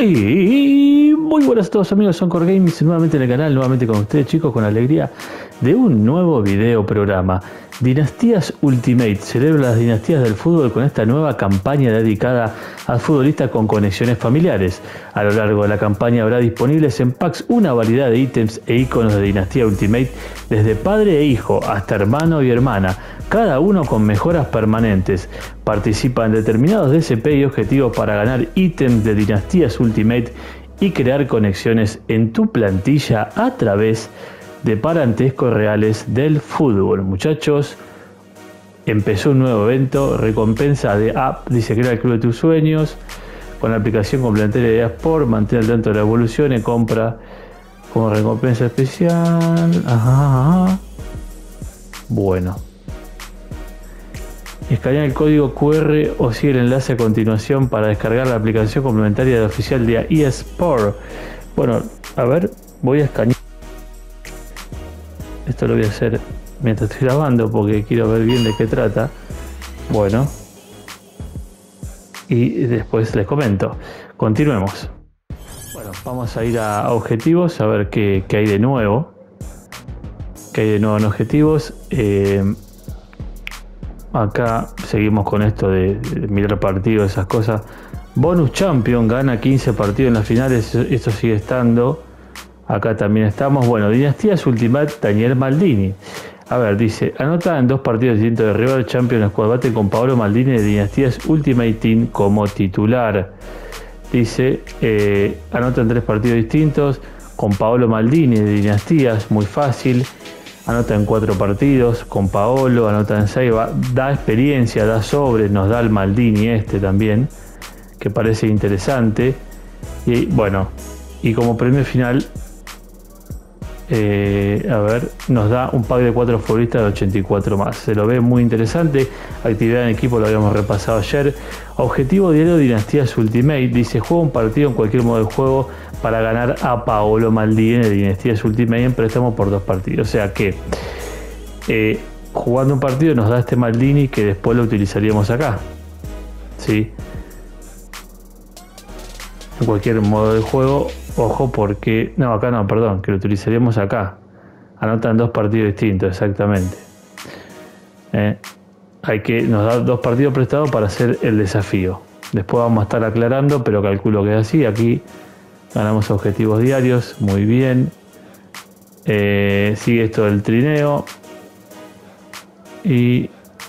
Y muy buenas a todos amigos, son Core Games nuevamente en el canal, nuevamente con ustedes chicos, con la alegría de un nuevo video programa. Dinastías Ultimate celebra las dinastías del fútbol con esta nueva campaña dedicada al futbolista con conexiones familiares. A lo largo de la campaña habrá disponibles en packs una variedad de ítems e iconos de Dinastía Ultimate, desde padre e hijo hasta hermano y hermana, cada uno con mejoras permanentes. Participa en determinados DCP y objetivos para ganar ítems de Dinastías Ultimate y crear conexiones en tu plantilla a través de parentescos reales del fútbol. Muchachos, empezó un nuevo evento, recompensa de app, dice crea el club de tus sueños, con la aplicación complementaria de eSport, mantén al tanto de la evolución y compra como recompensa especial. Ajá. Bueno. Escanea el código QR o sigue el enlace a continuación para descargar la aplicación complementaria de oficial de eSport. Bueno, a ver, voy a escanear. Esto lo voy a hacer mientras estoy grabando porque quiero ver bien de qué trata. Bueno. Y después les comento. Continuemos. Bueno, vamos a ir a objetivos a ver qué hay de nuevo. ¿Qué hay de nuevo en objetivos? Acá seguimos con esto de mirar partidos, esas cosas. Bonus Champion, gana 15 partidos en las finales, esto sigue estando. Acá también estamos. Bueno, Dinastías Ultimate, Daniel Maldini. A ver, dice, anota en 2 partidos distintos de River Champions Squad Battle con Paolo Maldini de Dinastías Ultimate Team como titular. Dice, anota en 3 partidos distintos con Paolo Maldini de Dinastías, muy fácil. Anota en 4 partidos con Paolo, anota en 6, da experiencia, da sobres, nos da el Maldini este también, que parece interesante. Y bueno, y como premio final, a ver, nos da un pack de 4 futbolistas de 84 más. Se lo ve muy interesante. Actividad en equipo, lo habíamos repasado ayer. Objetivo diario Dinastías Ultimate. Dice, juega un partido en cualquier modo de juego para ganar a Paolo Maldini de Dinastías Ultimate en préstamo por 2 partidos. O sea que jugando un partido nos da este Maldini que después lo utilizaríamos acá. ¿Sí? En cualquier modo de juego. Ojo porque... No, acá no, perdón. Que lo utilizaríamos acá. Anotan 2 partidos distintos, exactamente. Nos da 2 partidos prestados para hacer el desafío. Después vamos a estar aclarando, pero calculo que es así. Aquí ganamos objetivos diarios. Muy bien. Sigue esto del trineo. Y...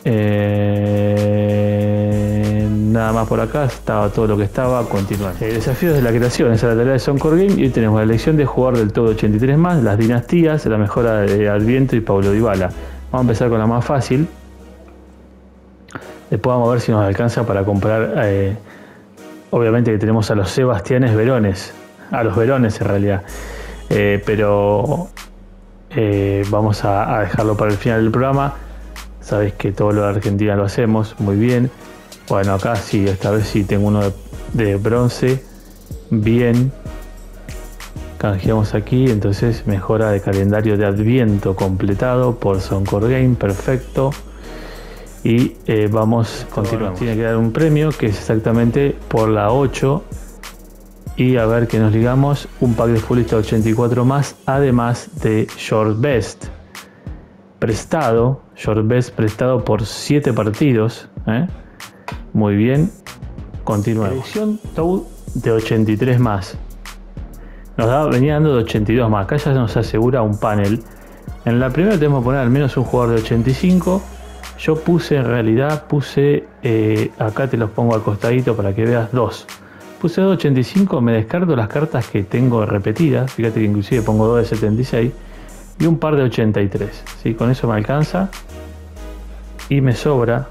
nada más por acá, estaba todo lo que estaba. Continuando. Desafíos de la creación, esa es la tarea de Son Core Game. Y hoy tenemos la elección de jugar del todo 83 más, las dinastías, la mejora de Adviento y Paulo Dybala. Vamos a empezar con la más fácil. Después vamos a ver si nos alcanza para comprar. Obviamente que tenemos a los Sebastianes Verones, a los Verones en realidad. Pero vamos a dejarlo para el final del programa. Sabéis que todo lo de Argentina lo hacemos muy bien. Bueno, acá sí, esta vez sí tengo uno de bronce. Bien. Canjeamos aquí, entonces mejora de calendario de Adviento completado por Son Core Game, perfecto. Y vamos, continuamos. Tiene que dar un premio que es exactamente por la 8. Y a ver que nos ligamos un pack de futbolista 84 más, además de Short Best. Prestado, Short Best prestado por 7 partidos. Muy bien. Continuamos. Elección Toad de 83 más. Venía dando de 82 más. Acá ya nos asegura un panel. En la primera tenemos que poner al menos un jugador de 85. Yo puse, en realidad, acá te los pongo al costadito para que veas 2. Puse 2 de 85, me descarto las cartas que tengo repetidas. Fíjate que inclusive pongo 2 de 76 y un par de 83. ¿Sí? Con eso me alcanza y me sobra.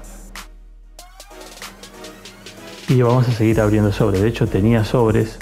Y vamos a seguir abriendo sobres. De hecho tenía sobres.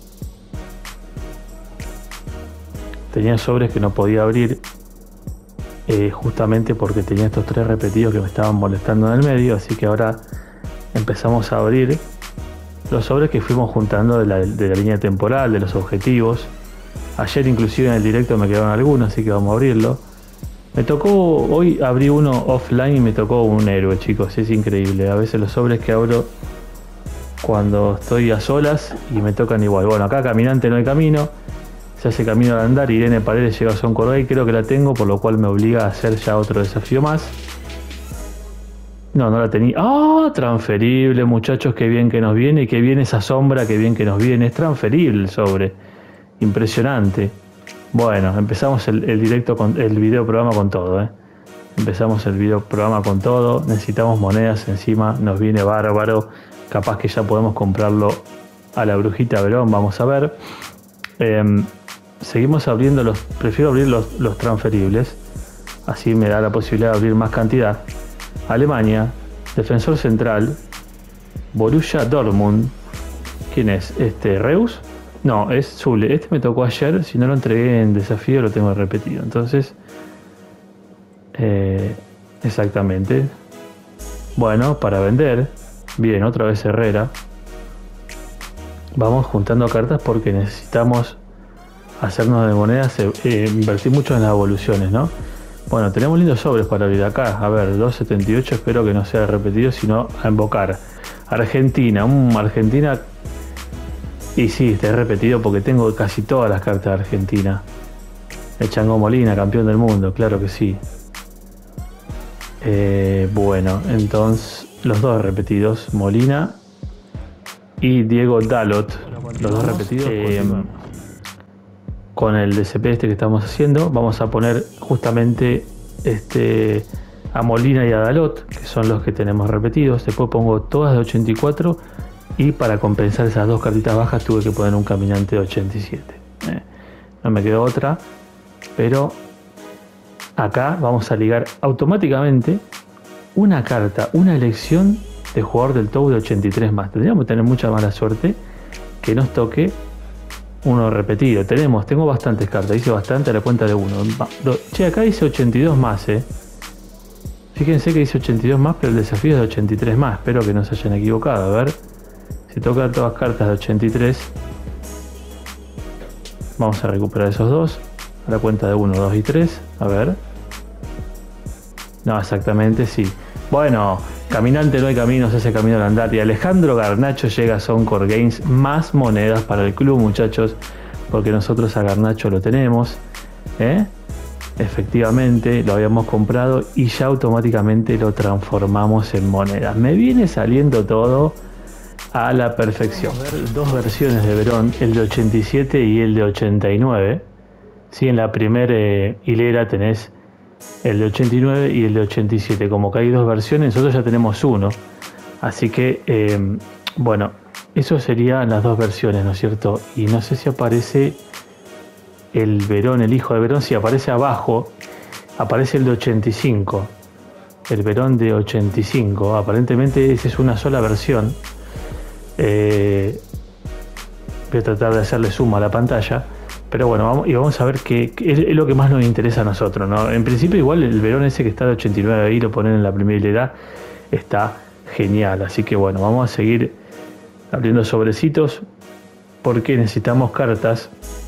Tenía sobres que no podía abrir. Justamente porque tenía estos 3 repetidos que me estaban molestando en el medio. Así que ahora empezamos a abrir los sobres que fuimos juntando de la línea temporal, de los objetivos. Ayer inclusive en el directo me quedaron algunos, así que vamos a abrirlo. Me tocó, hoy abrí uno offline y me tocó un héroe, chicos. Es increíble. A veces los sobres que abro cuando estoy a solas y me tocan igual. Bueno, acá caminante no hay camino, se hace camino al andar. Irene Paredes llega a Son Corgay, creo que la tengo, por lo cual me obliga a hacer ya otro desafío más. No, no la tenía. ¡Ah! Transferible, muchachos, qué bien que nos viene, qué bien esa sombra, qué bien que nos viene. Es transferible el sobre. Impresionante. Bueno, empezamos el directo con el video programa con todo, Empezamos el video programa con todo. Necesitamos monedas encima, nos viene bárbaro. Capaz que ya podemos comprarlo a la brujita Verón, vamos a ver. Seguimos abriendo prefiero abrir los transferibles. Así me da la posibilidad de abrir más cantidad. Alemania, defensor central, Borussia Dortmund. ¿Quién es? ¿Reus? No, es Zule. Este me tocó ayer. Si no lo entregué en desafío, lo tengo repetido. Entonces, exactamente. Bueno, para vender. Bien, otra vez Herrera. Vamos juntando cartas porque necesitamos hacernos de monedas, invertir mucho en las evoluciones, ¿no? Bueno, tenemos lindos sobres para abrir acá. A ver, 2.78, espero que no sea repetido, sino a invocar. Argentina, Argentina. Y sí, está repetido porque tengo casi todas las cartas de Argentina. El Chango Molina, campeón del mundo, claro que sí. Bueno, entonces los dos repetidos, Molina y Diego Dalot, los dos repetidos. Con el DCP que estamos haciendo, vamos a poner justamente a Molina y a Dalot, que son los que tenemos repetidos. Después pongo todas de 84 y para compensar esas dos cartitas bajas tuve que poner un caminante de 87. No me quedó otra, pero acá vamos a ligar automáticamente una carta, una elección de jugador del TOW de 83 más. Tendríamos que tener mucha mala suerte que nos toque uno repetido. Tengo bastantes cartas, dice bastante a la cuenta de uno. Che, acá dice 82 más, Fíjense que dice 82 más, pero el desafío es de 83 más. Espero que no se hayan equivocado. A ver, si toca todas cartas de 83, vamos a recuperar esos dos a la cuenta de 1, 2 y 3. A ver. No, exactamente, sí. Bueno, caminante no hay camino, se hace camino al andar. Y Alejandro Garnacho llega a Soncor Games. Más monedas para el club, muchachos, porque nosotros a Garnacho lo tenemos. Efectivamente, lo habíamos comprado y ya automáticamente lo transformamos en monedas. Me viene saliendo todo a la perfección. Vamos a ver dos versiones de Verón, el de 87 y el de 89. Sí, en la primera hilera tenés el de 89 y el de 87. Como que hay dos versiones, nosotros ya tenemos uno. Así que, bueno, eso serían las dos versiones, ¿no es cierto? Y no sé si aparece el Verón, el hijo de Verón. Si aparece abajo, aparece el de 85. El Verón de 85. Aparentemente esa es una sola versión. Voy a tratar de hacerle zoom a la pantalla. Pero bueno, vamos a ver qué es lo que más nos interesa a nosotros, ¿no? En principio igual el Verón ese que está de 89 ahí, lo ponen en la primera hilera, está genial. Así que bueno, vamos a seguir abriendo sobrecitos porque necesitamos cartas.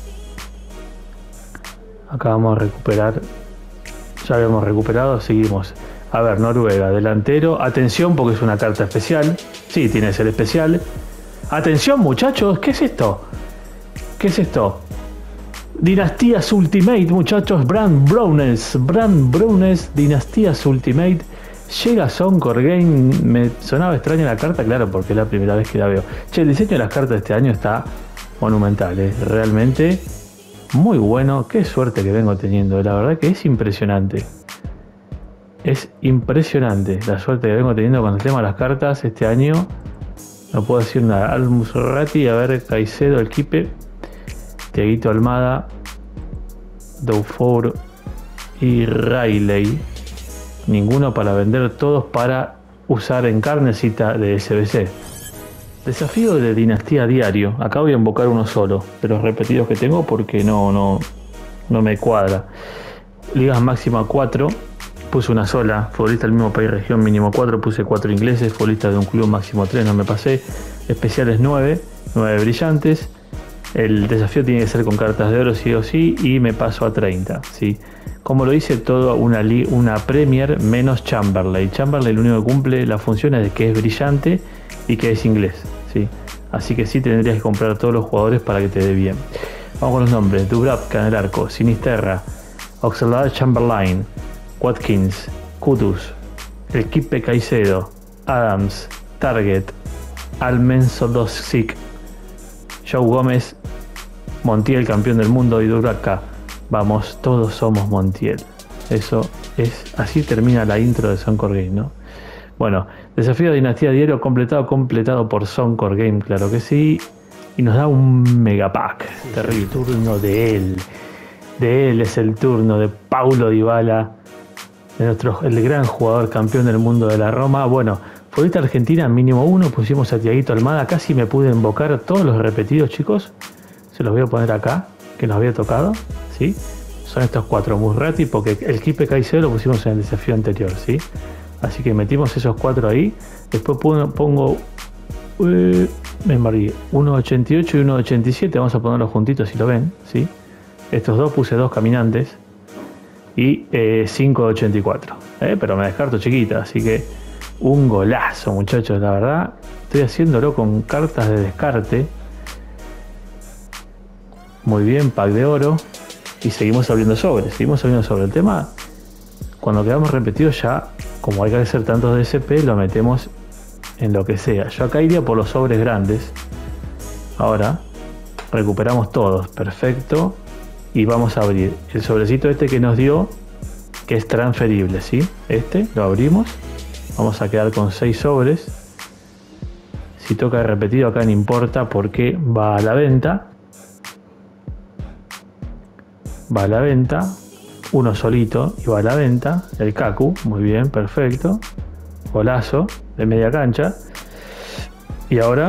Acá vamos a recuperar. Ya habíamos recuperado, seguimos. A ver, Noruega, delantero. Atención porque es una carta especial. Sí, tiene que ser especial. Atención, muchachos, ¿qué es esto? ¿Qué es esto? Dinastías Ultimate, muchachos. Brand Brownes, Dinastías Ultimate. Llega a Soncor Game. Me sonaba extraña la carta, claro, porque es la primera vez que la veo. Che, el diseño de las cartas de este año está monumental, realmente muy bueno. Qué suerte que vengo teniendo, la verdad que es impresionante. Es impresionante la suerte que vengo teniendo con el tema de las cartas este año. No puedo decir nada. Al-Musrati, a ver, Caicedo, el Kipe, Tiaguito Almada, Doufour y Riley. Ninguno para vender, todos para usar en carnecita de SBC. Desafío de Dinastía diario. Acá voy a invocar uno solo de los repetidos que tengo porque no me cuadra. Ligas máxima 4. Puse una sola. Futbolista del mismo país, región mínimo 4. Puse 4 ingleses. Futbolista de un club máximo 3. No me pasé. Especiales 9. 9 brillantes. El desafío tiene que ser con cartas de oro sí o sí. Y me paso a 30. ¿Sí? Como lo hice todo una Premier menos Chamberlain. Chamberlain lo único que cumple la función es de que es brillante y que es inglés. sí. Así que sí tendrías que comprar todos los jugadores para que te dé bien. Vamos con los nombres. Dubravka en el arco, Sinisterra, Oxlade-Chamberlain, Watkins, Kudus, el Kipe Caicedo, Adams, Target, Almensodosik, Joe Gómez, Montiel, campeón del mundo, y Dubravka. Vamos, todos somos Montiel. Eso es, así termina la intro de Soncor Game, ¿no? Bueno, desafío de Dinastía de Hielo completado por Soncor Game, claro que sí. Y nos da un megapack. Terrible. El turno de él. De él es el turno de Paulo Dybala, el gran jugador campeón del mundo de la Roma. Bueno, futbolista Argentina mínimo 1, pusimos a Thiaguito Almada. Casi me pude invocar todos los repetidos, chicos. Se los voy a poner acá, que nos había tocado, ¿sí? Son estos 4, Musrati, porque el Kipe Caicedo lo pusimos en el desafío anterior, ¿sí? Así que metimos esos 4 ahí. Después pongo... me embargué. 1.88 y 1.87. Vamos a ponerlos juntitos si lo ven, ¿sí? Estos dos puse 2 caminantes. Y 5.84. Pero me descarto chiquita, así que un golazo, muchachos. La verdad, estoy haciéndolo con cartas de descarte. Muy bien, pack de oro. Y seguimos abriendo sobres. El tema, cuando quedamos repetidos ya, como hay que hacer tantos DSP, lo metemos en lo que sea. Yo acá iría por los sobres grandes. Ahora recuperamos todos, perfecto. Y vamos a abrir el sobrecito este que nos dio, que es transferible, ¿sí? Este lo abrimos. Vamos a quedar con 6 sobres. Si toca repetido acá no importa porque va a la venta. Va a la venta. Uno solito y va a la venta. El Kaku, muy bien, perfecto. Golazo de media cancha. Y ahora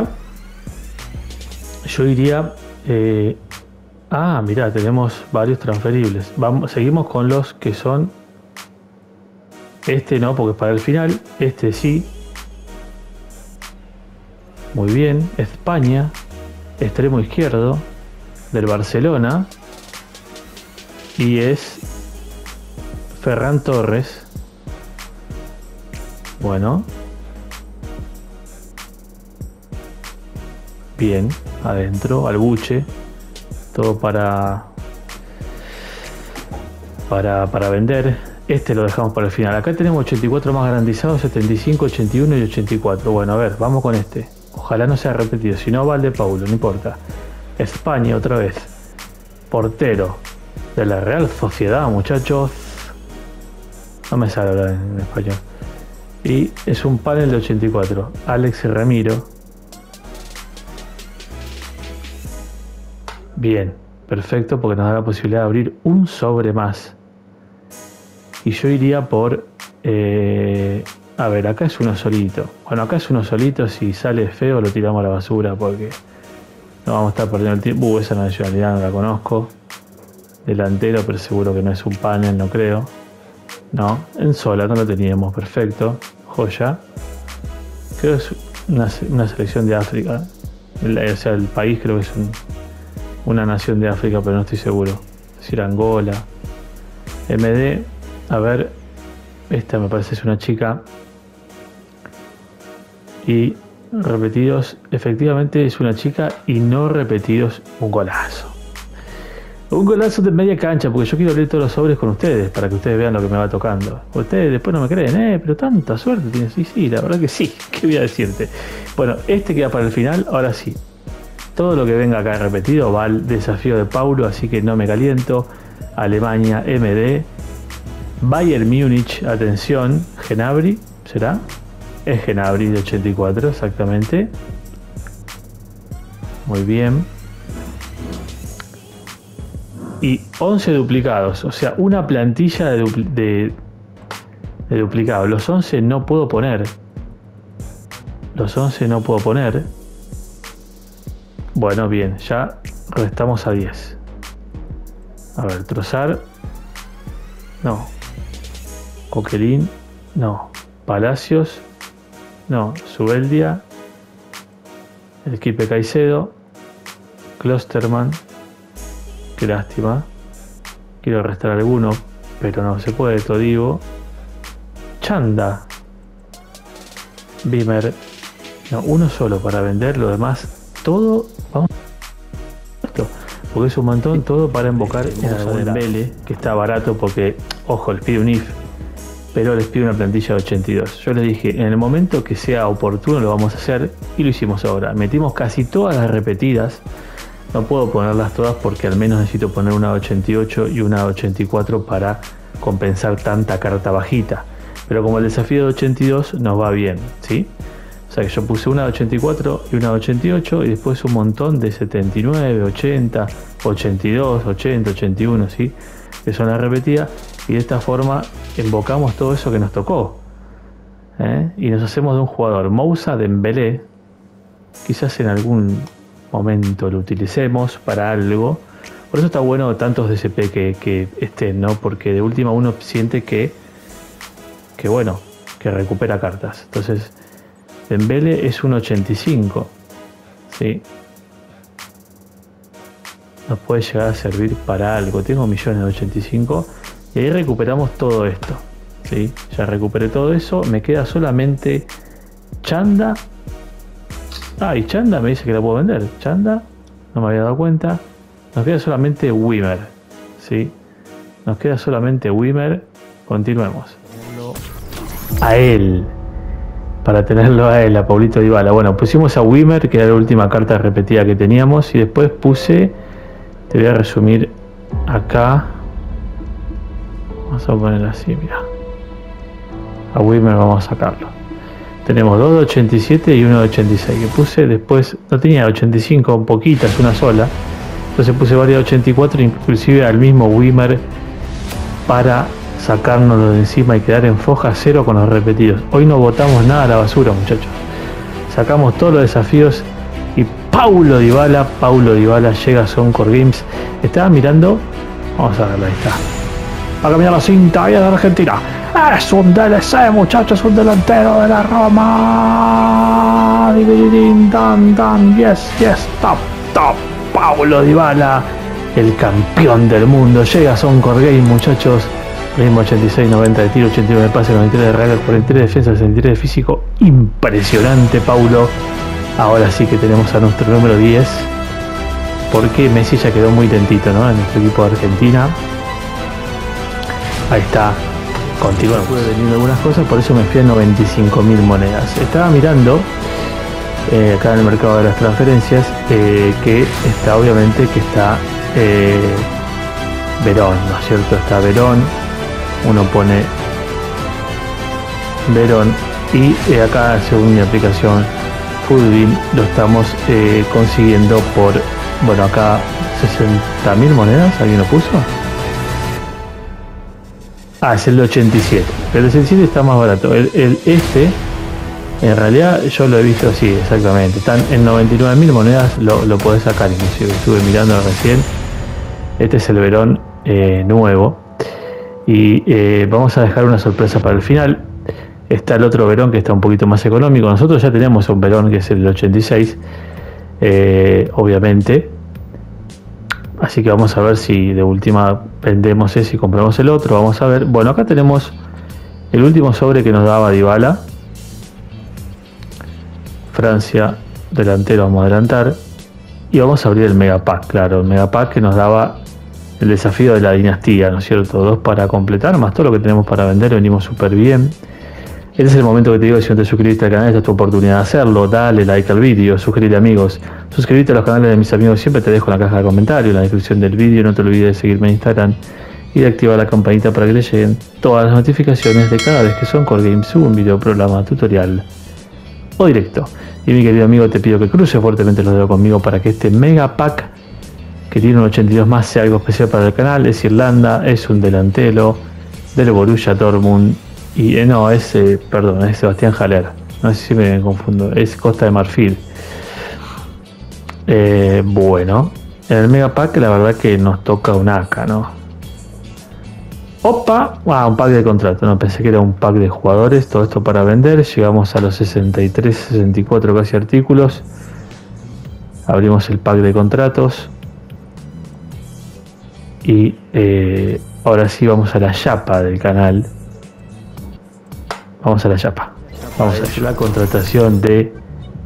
yo iría... mirá, tenemos varios transferibles. Seguimos con los que son... Este no, porque es para el final. Este sí. Muy bien. España. Extremo izquierdo. Del Barcelona. Y es... Ferran Torres. Bueno. Bien. Adentro. Al buche. Todo para vender. Este lo dejamos para el final. Acá tenemos 84 más garantizados, 75, 81 y 84. Bueno, a ver, vamos con este. Ojalá no sea repetido. Si no, va el de Paulo, no importa. España otra vez. Portero de la Real Sociedad, muchachos. No me sale hablar en español. Y es un panel de 84. Alex Ramiro. Bien, perfecto, porque nos da la posibilidad de abrir un sobre más. Y yo iría por... a ver, acá es uno solito. Bueno, acá es uno solito. Si sale feo lo tiramos a la basura porque no vamos a estar perdiendo el tiempo. Esa nacionalidad no la conozco. Delantero, pero seguro que no es un panel, no creo. No, en sola no lo teníamos, perfecto. Joya. Creo que es una selección de África. O sea, el país creo que es una nación de África, pero no estoy seguro. Es decir, Angola. MD, a ver, esta me parece es una chica. Y repetidos, efectivamente es una chica y no repetidos, un golazo. Un golazo de media cancha, porque yo quiero leer todos los sobres con ustedes, para que ustedes vean lo que me va tocando. Ustedes después no me creen, pero tanta suerte tienes. Sí, la verdad que sí, ¿qué voy a decirte? Bueno, este queda para el final, ahora sí. Todo lo que venga acá repetido va al desafío de Paulo, así que no me caliento. Alemania, MD. Bayern Múnich, atención. Gnabry, ¿será? Es Gnabry de 84, exactamente. Muy bien. Y 11 duplicados, o sea, una plantilla de duplicados. Los 11 no puedo poner. Bueno, bien, ya restamos a 10. A ver, Trossard. No. Coquelin. No. Palacios. No. Zubeldia. El Kipe Caicedo. Klosterman. Qué lástima. Quiero restar alguno, pero no se puede, Todibo. Chanda. Bimer. No, uno solo para vender, lo demás, todo, vamos a esto, porque es un montón, todo para invocar en algún Dembele, que está barato porque, ojo, les pide un IF, pero les pide una plantilla de 82. Yo les dije, en el momento que sea oportuno lo vamos a hacer, y lo hicimos ahora. Metimos casi todas las repetidas, no puedo ponerlas todas porque al menos necesito poner una de 88 y una de 84 para compensar tanta carta bajita. Pero como el desafío de 82 nos va bien, ¿sí? O sea que yo puse una de 84 y una de 88 y después un montón de 79, 80, 82, 80, 81, ¿sí? Que son las repetidas, y de esta forma invocamos todo eso que nos tocó, y nos hacemos de un jugador Moussa Dembélé. Quizás en algún momento lo utilicemos para algo, por eso está bueno tantos DCP que estén, ¿no? Porque de última uno siente que bueno, que recupera cartas. Entonces Dembélé es un 85, ¿sí? Nos puede llegar a servir para algo. Tengo millones de 85 y ahí recuperamos todo esto, ¿sí? Ya recuperé todo eso, me queda solamente Chanda. Y Chanda me dice que la puedo vender. Chanda, no me había dado cuenta. Nos queda solamente Wimmer, ¿sí? Nos queda solamente Wimmer. Continuemos. A él, para tenerlo a él, a Paulito Dybala. Bueno, pusimos a Wimmer, que era la última carta repetida que teníamos, y después puse, te voy a resumir acá, vamos a poner así, mira, a Wimmer vamos a sacarlo. Tenemos dos de 87 y uno de 86 que puse. Después no tenía 85, poquitas, una sola, entonces puse varias de 84, inclusive al mismo Wimmer, para sacárnoslo de encima y quedar en foja cero con los repetidos. Hoy no botamos nada a la basura, muchachos. Sacamos todos los desafíos y Paulo Dybala llega a Soncor Games. Estaba mirando, vamos a verlo, ahí está. Va a cambiar la cinta, ahí de Argentina. Es un DLC, muchachos, un delantero de la Roma. Yes, top. Paulo Dybala, el campeón del mundo, llega a Soncor Games, muchachos. Ritmo 86, 90 de tiro, 89 de pase, 93 de regla, 43 de defensa, 63 de físico. Impresionante, Paulo. Ahora sí que tenemos a nuestro número 10. Porque Messi ya quedó muy lentito, ¿no? En nuestro equipo de Argentina. Ahí está. Contigo no pude venir algunas cosas, por eso me fui a 95.000 monedas. Estaba mirando acá en el mercado de las transferencias, que está obviamente que está Verón, ¿no es cierto? Está Verón. Uno pone Verón y acá, según mi aplicación Foodbean, lo estamos consiguiendo por, bueno, acá 60.000 monedas. ¿Alguien lo puso? Es el de 87, pero el 87 está más barato. Este, en realidad, yo lo he visto así, exactamente. Están en 99.000 monedas, lo podés sacar, inclusive estuve mirando recién. Este es el Verón nuevo. Y vamos a dejar una sorpresa para el final. Está el otro Verón que está un poquito más económico. Nosotros ya tenemos un Verón que es el 86, obviamente. Así que vamos a ver si de última vendemos ese y compramos el otro. Vamos a ver. Bueno, acá tenemos el último sobre que nos daba Dybala. Francia, delantero, vamos a adelantar. Y vamos a abrir el Megapack, claro, el Megapack que nos daba el desafío de la dinastía, ¿no es cierto? 2 para completar, más todo lo que tenemos para vender, venimos súper bien. Este es el momento que te digo, si no te suscribiste al canal, esta es tu oportunidad de hacerlo. Dale like al vídeo, suscríbete amigos, suscríbete a los canales de mis amigos, siempre te dejo en la caja de comentarios, en la descripción del vídeo. No te olvides de seguirme en Instagram y de activar la campanita para que te lleguen todas las notificaciones de cada vez que Soncor Games sube un video, programa, tutorial o directo. Y mi querido amigo, te pido que cruces fuertemente los dedos conmigo para que este Megapack, que tiene un 82 más, sea algo especial para el canal. Es Irlanda, es un delantero del Borussia Dortmund y no, perdón, es Sebastián Haller, no sé si me confundo, es Costa de Marfil. Bueno, en el Megapack la verdad que nos toca un AK, ¿no? Opa, un pack de contrato, no, pensé que era un pack de jugadores. Todo esto para vender. Llegamos a los 63, 64 casi artículos. Abrimos el pack de contratos y ahora sí vamos a la chapa del canal. Vamos a la chapa. Vamos a hacer la contratación de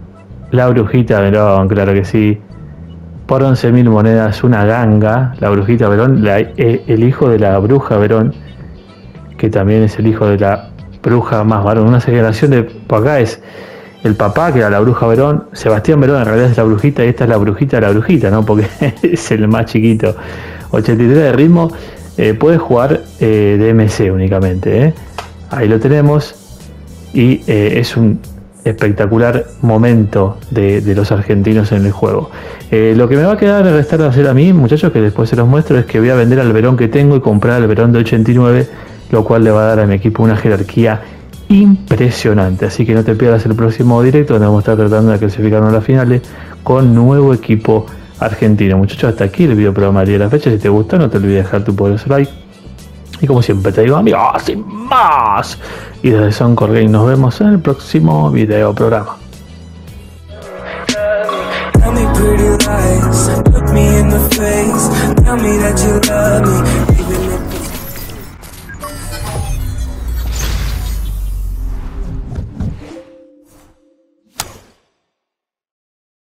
La Brujita Verón, claro que sí. Por 11.000 monedas, una ganga. La Brujita Verón, el hijo de la Bruja Verón, que también es el hijo de la Bruja más varón. Una generación de... Por acá es el papá, que era la Bruja Verón. Sebastián Verón en realidad es la Brujita, y esta es la Brujita de la Brujita, ¿no? Porque es el más chiquito. 83 de ritmo. Puede jugar de MC únicamente, ¿eh? Ahí lo tenemos. Y es un espectacular momento de los argentinos en el juego. Lo que me va a quedar de restar de hacer a mí, muchachos, que después se los muestro, es que voy a vender al Verón que tengo y comprar al Verón de 89, lo cual le va a dar a mi equipo una jerarquía impresionante. Así que no te pierdas el próximo directo, donde vamos a estar tratando de clasificarnos a las finales con nuevo equipo argentino. Muchachos, hasta aquí el video programa de la fecha. Si te gustó, no te olvides de dejar tu poderoso like. Y como siempre te digo, amigos, sin más. Y desde Soncor Game nos vemos en el próximo video programa. Tell me pretty lies, look me in the face, tell me that you love me.